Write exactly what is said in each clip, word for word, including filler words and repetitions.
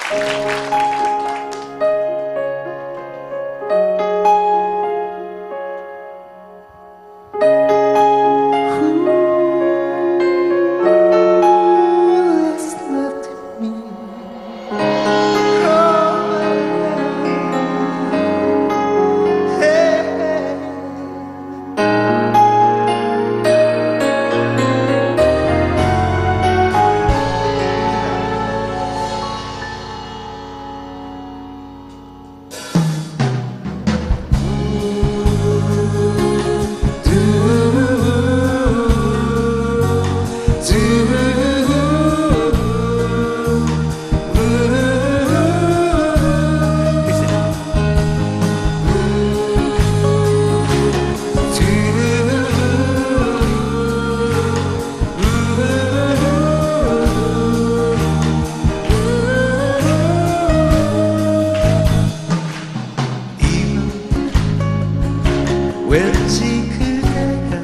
왠지 그대가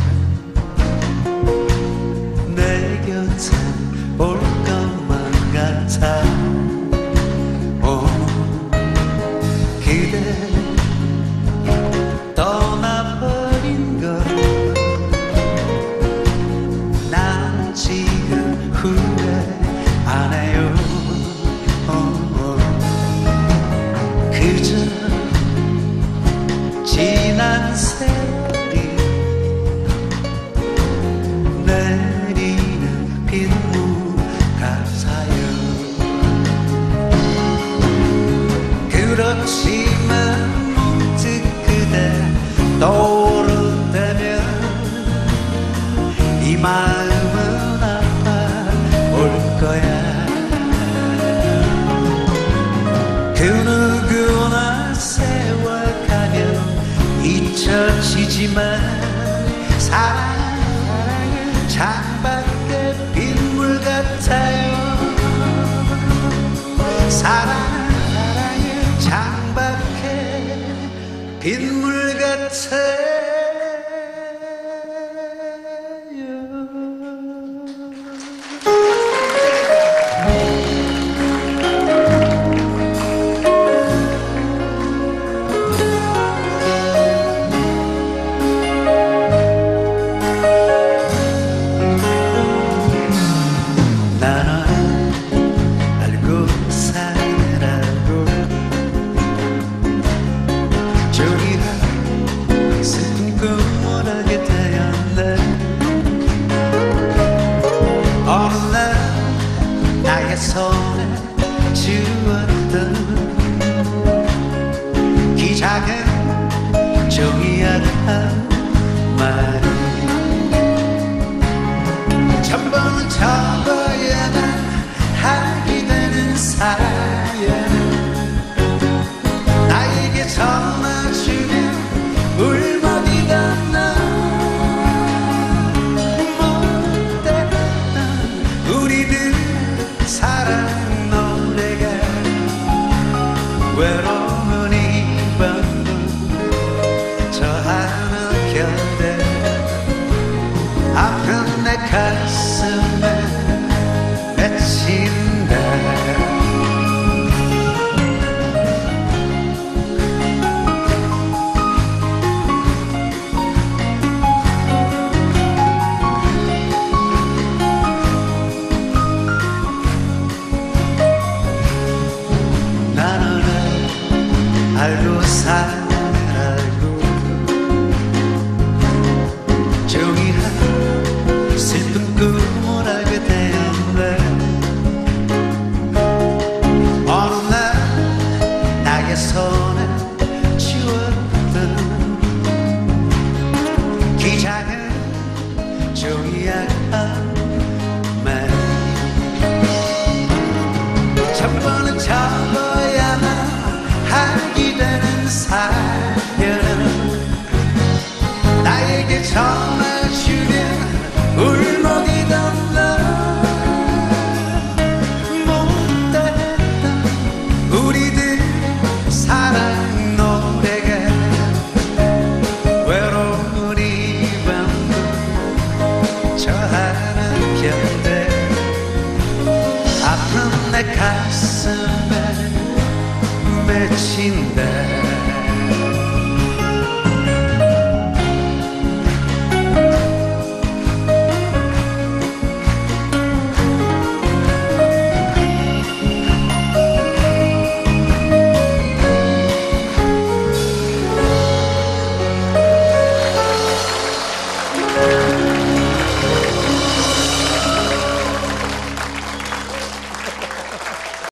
내 곁에 올 것만 같아. 오, 그대 떠나버린 걸 난 지금 후회 안 해요. 오, 오. 그저 지난 세월이 내리는 빗물 같아요. 그렇지만 문득 그대 떠오를 때면 이 마음은 아파올 거야. 그 누구나 세월 가면 잊혀지지만 사랑은 창밖에 빗물 같아요. 사랑은 창밖에 빗물 같아요. 손에 주었던 이 작은 종이약한 말이 천번은 적어야만 하게 되는 사연. 나에게 전화주면 울먹이던 너 못됐던 우리들 사랑 노래가 외로운 이 밤도 저 하늘 곁에 아픈 내 가슴에 맺힌다. 알고 살고 종이한 슬픈 꿈을 알게 되었네. 어느 날 나의 손에 쥐었던 그 작은 종이약한 말 천 번은 적어야만 하게 되는 사연은 나에게 전화주면 울먹이던 너 못됐던 우리들 사랑 노래가 외로운 이 밤도 저 하늘 곁에 아픈 내 가슴 가슴에 맺힌다